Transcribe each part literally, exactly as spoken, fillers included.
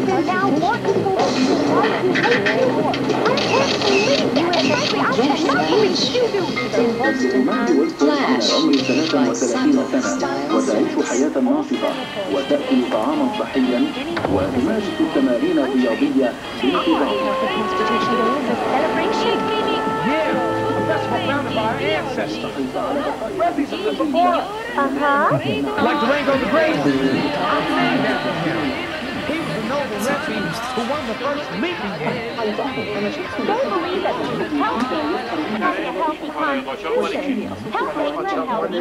وتعيش حياة ناشطة وتأكل طعاما صحيا وتمارس التمارين الرياضية بانتظام. Like Durango the Great. He was a noble Red who won the first meeting. They believe that healthy, having a healthy constitution, healthy mental health,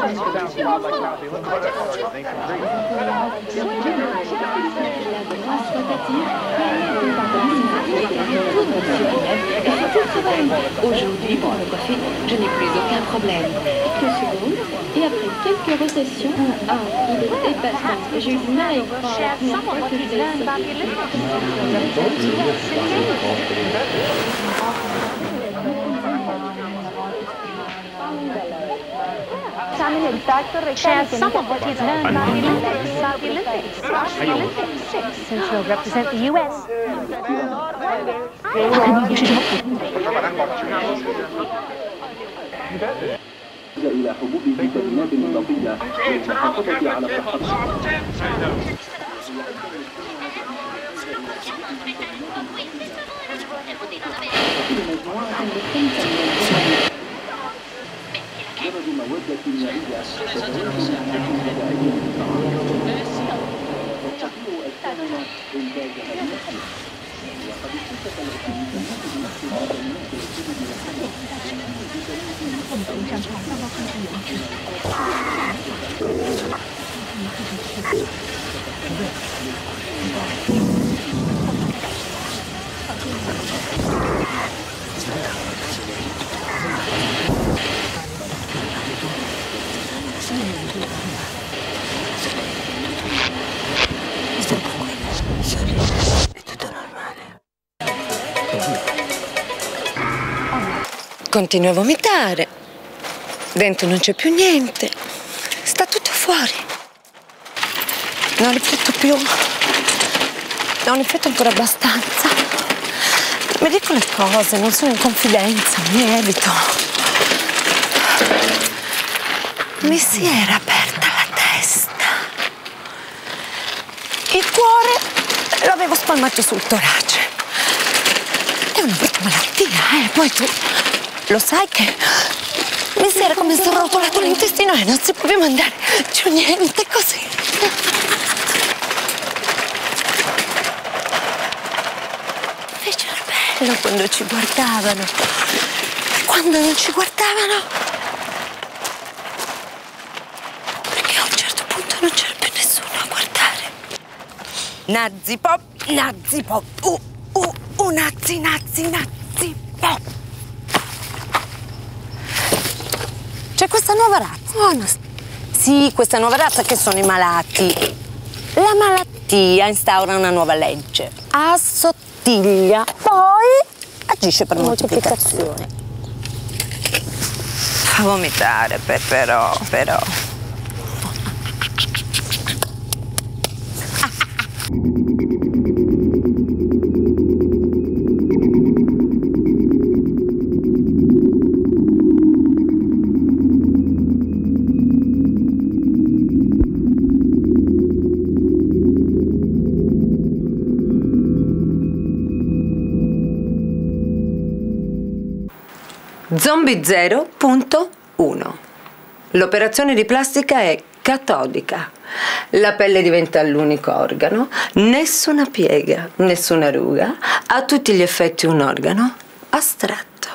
Aujourd'hui, pour me coiffer, je n'ai plus aucun problème. Quelques secondes, et après quelques rotations, ah, il est épatant. J'ai eu du mal à y croire la première fois que je l'ai essayé. Shares some of what he's learned about the Olympics, about the Olympics, about the Olympics, since he'll represent the U S. إلى حبوب فيتامينات إضافية للمحافظة على صحتها. درج مواد كيميائية تتوازن مع الغذائية وتستطيع أجسامنا إنتاجها بنفسها. وقد اكتشف الفيتامينات بفيتامينات الكبد والحمى Continuo a vomitare, dentro non c'è più niente, sta tutto fuori. Non rifletto più, non rifletto ancora abbastanza. Mi dico le cose, non sono in confidenza, mi evito. Mi si era aperta la testa. Il cuore l'avevo spalmato sul torace. È una brutta malattia, eh? Poi tu lo sai che mi si era come srotolato l'intestino e non si può più mandare giù niente, così. Invece era bello quando ci guardavano. E quando non ci guardavano, perché a un certo punto non c'era più nessuno a guardare. Nazi pop, nazi pop, uh, uh, uh, nazi, nazi, nazi pop. C'è questa nuova razza. Oh, no. Sì, questa nuova razza che sono i malati. La malattia instaura una nuova legge. Assottiglia, poi agisce per moltiplicazione. Fa vomitare, per, però, però. Zombie zero punto uno. L'operazione di plastica è catodica. La pelle diventa l'unico organo, nessuna piega, nessuna ruga, a tutti gli effetti un organo astratto.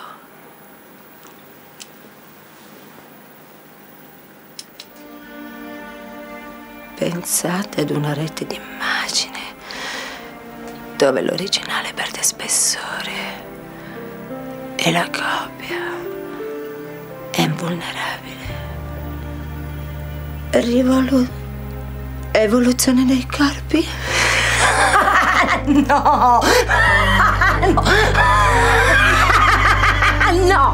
Pensate ad una rete di immagini dove l'originale perde spessore e la copia è invulnerabile. Rivolu... evoluzione dei corpi? No! No! No!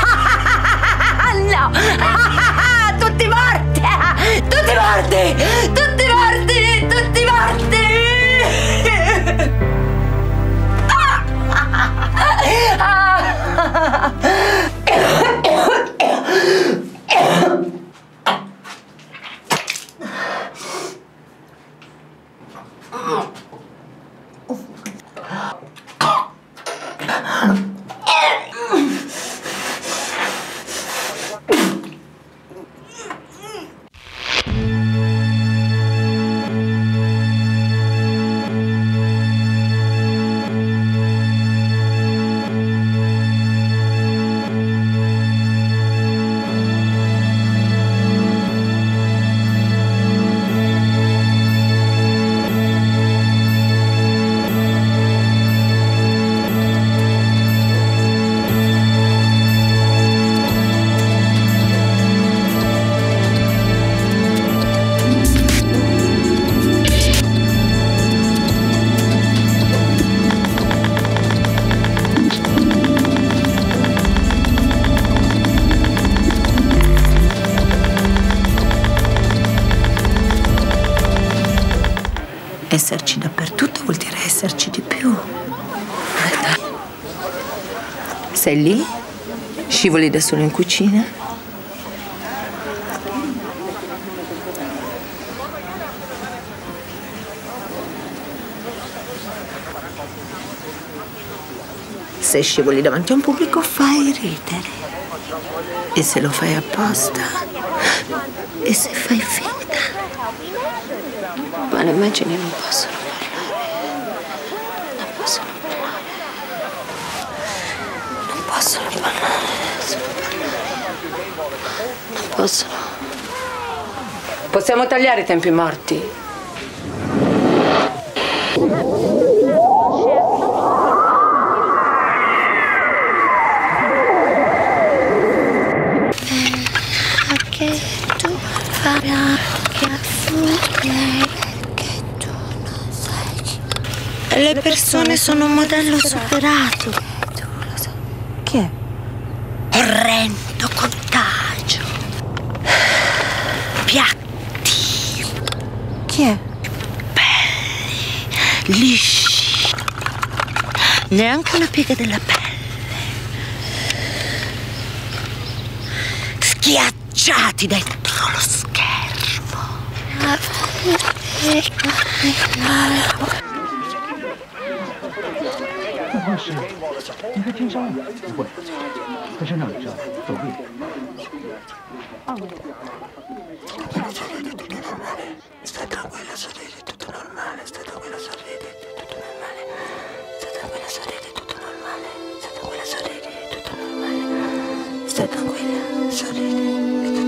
No! Tutti morti! Tutti morti! Tutti morti! Tutti morti! Esserci dappertutto vuol dire esserci di più. Eh, dai. Sei lì? Scivoli da solo in cucina? Se scivoli davanti a un pubblico fai ridere. E se lo fai apposta? E se fai finta? Ma le immagini non possono parlare. Non possono parlare. Non possono parlare. Non possono. Possiamo tagliare i tempi morti? Che tu farai che che tu non sai chi. Le persone sono un modello superato. Tu lo sai. Chi è? Orrendo contagio. Piatti. Chi è? Belli, lisci. Neanche una piega della pelle. Schiacciati dentro lo schermo. Stai tranquilla, sorridi, tutto normale. Stai tranquilla, sorridi, tutto normale. Stai tranquilla, sorridi, tutto normale. Stai tranquilla, sorridi, tutto normale. Stai tranquilla, sorridi, tutto normale.